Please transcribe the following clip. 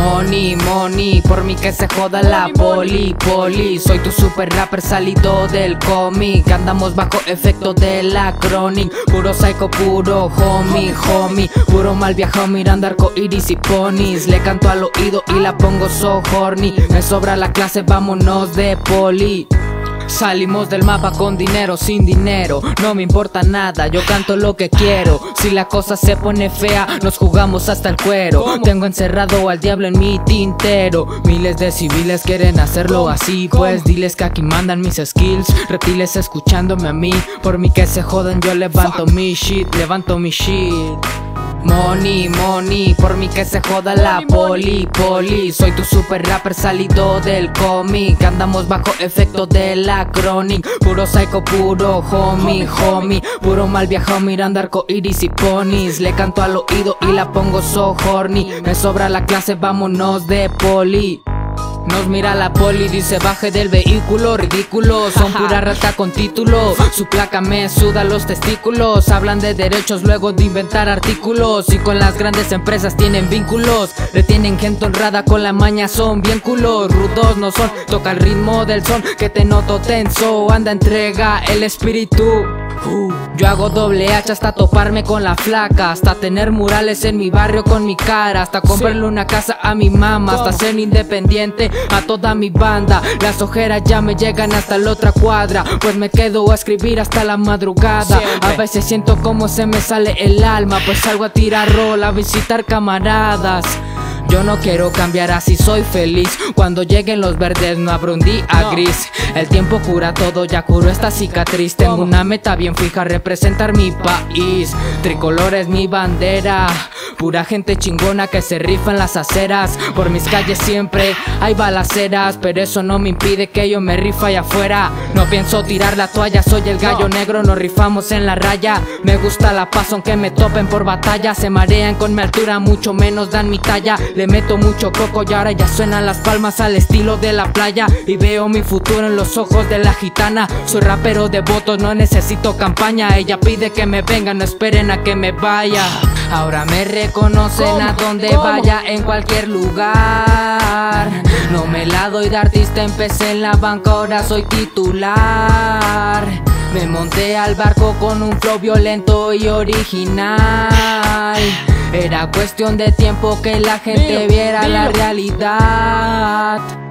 Money, money, por mí que se joda la poli. Soy tu super rapper salido del cómic. Andamos bajo efecto de la chronic. Puro psycho, puro homie. Puro mal viajado mirando arcoiris y ponis. Le canto al oído y la pongo so horny. Me sobra la clase, vámonos de poli. Salimos del mapa con dinero, sin dinero, no me importa nada, yo canto lo que quiero. Si la cosa se pone fea, nos jugamos hasta el cuero. Tengo encerrado al diablo en mi tintero. Miles de civiles quieren hacerlo así, pues diles que aquí mandan mis skills. Reptiles escuchándome a mí, por mí que se jodan yo levanto mi shit. Money, money, por mí que se joda la poli. Soy tu super rapper salido del cómic. Andamos bajo efecto de la chronic. Puro psycho, puro homie. Puro mal viajado mirando arcoiris y ponis. Le canto al oído y la pongo so horny. Me sobra la clase, vámonos de poli. Nos mira la poli, dice baje del vehículo. Ridículo, son pura rata con título. Su placa me suda los testículos. Hablan de derechos luego de inventar artículos. Y con las grandes empresas tienen vínculos. Retienen gente honrada con la maña, son bien culos. Rudos no son, toca el ritmo del son. Que te noto tenso, anda entrega el espíritu. Yo hago doble H hasta toparme con la flaca. Hasta tener murales en mi barrio con mi cara. Hasta comprarle una casa a mi mamá. Hasta ser independiente a toda mi banda. Las ojeras ya me llegan hasta la otra cuadra, pues me quedo a escribir hasta la madrugada. A veces siento como se me sale el alma, pues salgo a tirar rol, a visitar camaradas. Yo no quiero cambiar, así soy feliz. Cuando lleguen los verdes no habrá un día gris. El tiempo cura todo, ya curó esta cicatriz. Tengo una meta bien fija, representar mi país. Tricolor es mi bandera. Pura gente chingona que se rifa en las aceras. Por mis calles siempre hay balaceras, pero eso no me impide que yo me rifa allá afuera. No pienso tirar la toalla, soy el gallo negro, nos rifamos en la raya. Me gusta la paz aunque me topen por batalla. Se marean con mi altura, mucho menos dan mi talla. Le meto mucho coco y ahora ya suenan las palmas al estilo de la playa. Y veo mi futuro en los ojos de la gitana. Soy rapero de votos, no necesito campaña. Ella pide que me venga, no esperen a que me vaya. Ahora me reconocen a donde vaya, en cualquier lugar. No me la doy de artista, empecé en la banca, ahora soy titular. Me monté al barco con un flow violento y original. Era cuestión de tiempo que la gente viera la realidad.